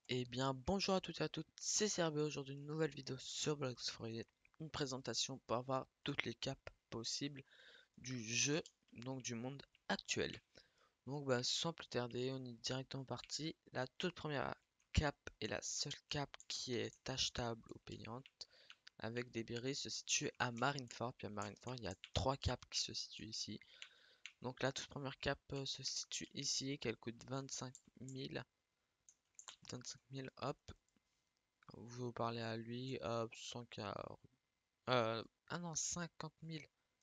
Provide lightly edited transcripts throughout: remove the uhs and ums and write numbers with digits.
Eh bien, bonjour à toutes et à toutes, c'est Serbe. Aujourd'hui, une nouvelle vidéo sur Blox Forest, une présentation pour avoir toutes les capes possibles du jeu, donc du monde actuel. Donc, sans plus tarder, on est directement parti. La toute première cape et la seule cape qui est achetable ou payante avec des berries se situe à Marineford. Puis à Marineford, il y a trois capes qui se situent ici. Donc, la toute première cape se situe ici, qu'elle coûte 25 000. 25 000, hop. Vous parlez à lui, hop, 100K. Ah non, 50 000.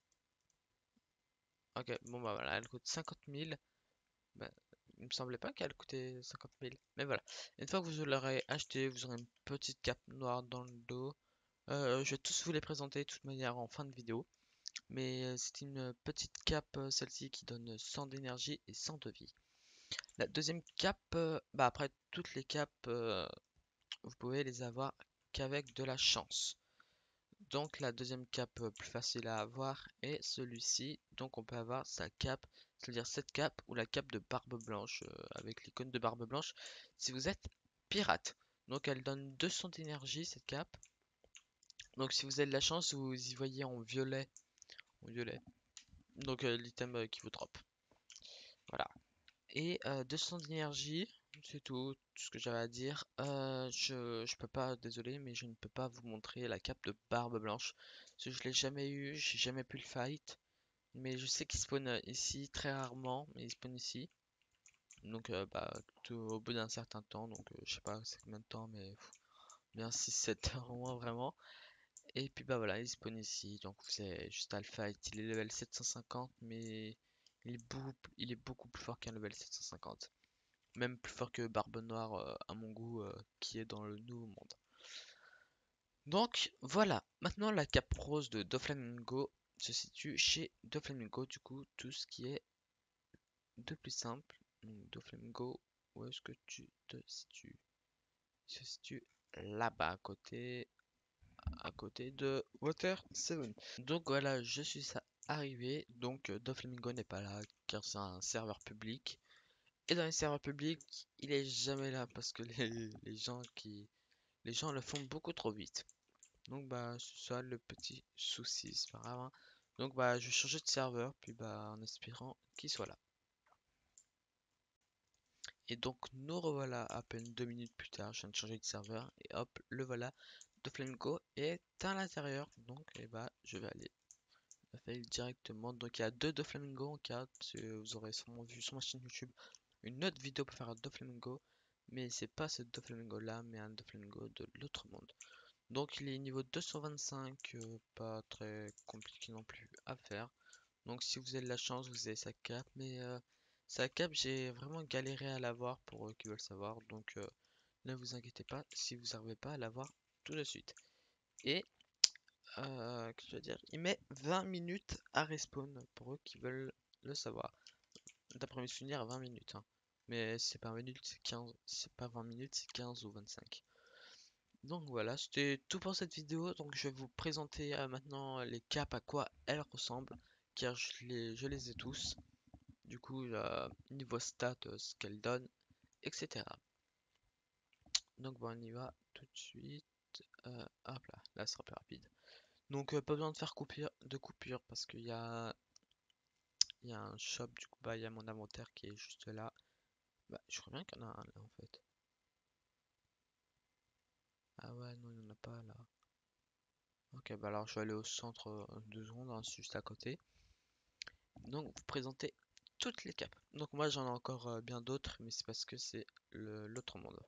Ok, bon bah voilà, elle coûte 50 000. Bah, il me semblait pas qu'elle coûtait 50 000. Mais voilà. Une fois que vous l'aurez acheté, vous aurez une petite cape noire dans le dos. Je vais tous vous les présenter de toute manière en fin de vidéo. Mais c'est une petite cape, celle-ci, qui donne 100 d'énergie et 100 de vie. La deuxième cape, après toutes les capes, vous pouvez les avoir qu'avec de la chance. Donc la deuxième cape plus facile à avoir est celui-ci. Donc on peut avoir sa cape, c'est-à-dire cette cape ou la cape de barbe blanche avec l'icône de barbe blanche si vous êtes pirate. Donc elle donne 200 d'énergie cette cape. Donc si vous avez de la chance, vous y voyez en violet. En violet. Donc l'item qui vous drop. Voilà. Et 200 d'énergie, c'est tout ce que j'avais à dire. Je peux pas, désolé, mais je ne peux pas vous montrer la cape de barbe blanche. Parce que je l'ai jamais eu, j'ai jamais pu le fight. Mais je sais qu'il spawn ici très rarement, mais il spawn ici. Donc au bout d'un certain temps, donc je sais pas c'est combien de temps, mais bien 6-7 heures au moins vraiment. Et puis voilà, il spawn ici, donc c'est juste à le fight. Il est level 750, mais il est beaucoup plus fort qu'un level 750. Même plus fort que Barbe Noire à mon goût qui est dans le nouveau monde. Donc voilà, maintenant la cape rose de Doflamingo se situe chez Doflamingo, du coup tout ce qui est de plus simple. Donc Doflamingo, où est-ce que tu te situes? Il se situe là-bas à côté de Water 7. Donc voilà, je suis arrivé, donc Doflamingo n'est pas là car c'est un serveur public. Et dans les serveurs publics, il est jamais là parce que les gens le font beaucoup trop vite. Donc c'est ça le petit souci, c'est pas grave, hein. Donc je vais changer de serveur puis en espérant qu'il soit là. Et donc nous revoilà à peine 2 minutes plus tard, je viens de changer de serveur et hop, le voilà, de Flamingo est à l'intérieur. Donc je vais aller la faire directement. Donc il y a deux de Flamingo en cas, parce que vous aurez sûrement vu sur ma chaîne YouTube une autre vidéo pour faire un Doflamingo, mais c'est pas ce Doflamingo là, mais un Doflamingo de l'autre monde. Donc il est niveau 225, pas très compliqué non plus à faire. Donc si vous avez de la chance, vous avez sa cape, mais sa cape j'ai vraiment galéré à l'avoir pour eux qui veulent savoir. Donc ne vous inquiétez pas si vous n'arrivez pas à l'avoir tout de suite. Et que je veux dire, il met 20 minutes à respawn pour eux qui veulent le savoir. D'après mes souvenirs, 20 minutes, hein. Mais c'est pas 20 minutes, c'est 15. C'est pas 20 minutes, c'est 15 ou 25. Donc voilà, c'était tout pour cette vidéo. Donc je vais vous présenter maintenant les capes, à quoi elles ressemblent, car je les ai tous. Du coup, niveau stats, ce qu'elles donnent, etc. Donc on y va tout de suite. Hop là, là ce sera plus rapide. Donc pas besoin de faire de coupure parce il y a un shop, du coup il y a mon inventaire qui est juste là. Je crois bien qu'il y en a un là en fait. Ah ouais, non, il n'y en a pas là. Ok, alors je vais aller au centre 2 secondes, hein, c'est juste à côté. Donc vous présentez toutes les capes. Donc moi j'en ai encore bien d'autres, mais c'est parce que c'est l'autre monde.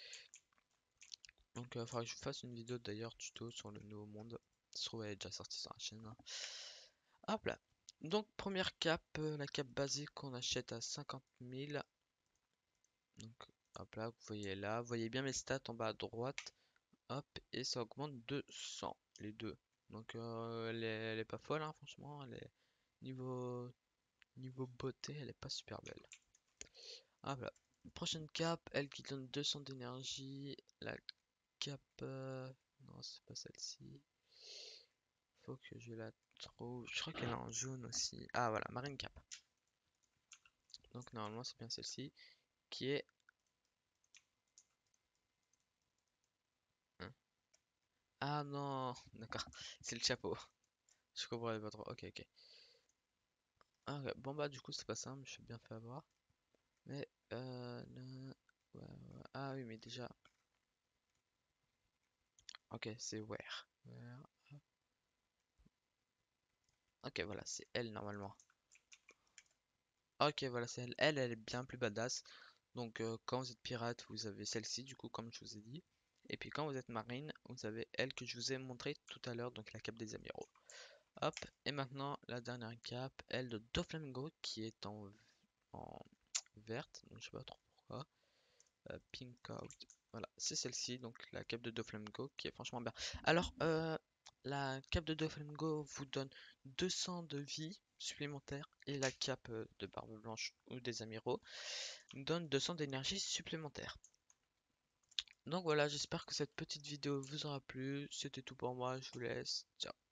Donc il faudra que je fasse une vidéo d'ailleurs tuto sur le nouveau monde. Ça se trouve elle est déjà sortie sur la chaîne, hein. Hop là. Donc première cape, la cape basique qu'on achète à 50 000. Donc hop là, vous voyez bien mes stats en bas à droite. Hop, et ça augmente de 100, les deux. Donc elle est pas folle, hein, franchement. Niveau, niveau beauté, elle est pas super belle. Ah voilà. Prochaine cape, elle qui donne 200 d'énergie. La cape... Non, c'est pas celle-ci. Faut que je la trouve. Je crois qu'elle est en jaune aussi. Ah voilà, Marine Cap. Donc normalement c'est bien celle-ci. Qui est Ah non, d'accord, c'est le chapeau. Je comprenais pas trop. Ok, ok. Ah, ok. Bon bah du coup c'est pas simple, je suis bien fait avoir. Mais ouais, ouais. Ah oui mais déjà. Ok, c'est where. Ok voilà, c'est elle normalement. Ok voilà, c'est elle. Elle est bien plus badass. Donc quand vous êtes pirate, vous avez celle-ci du coup comme je vous ai dit. Et puis quand vous êtes marine, vous avez elle que je vous ai montré tout à l'heure, donc la cape des amiraux. Hop, et maintenant la dernière cape, elle de Doflamingo qui est en verte, donc je sais pas trop pourquoi. Pink out. Voilà, c'est celle-ci, donc la cape de Doflamingo qui est franchement bien. Alors, la cape de Doflamingo vous donne 200 de vie supplémentaire et la cape de Barbe Blanche ou des Amiraux donne 200 d'énergie supplémentaire. Donc voilà, j'espère que cette petite vidéo vous aura plu. C'était tout pour moi, je vous laisse. Ciao.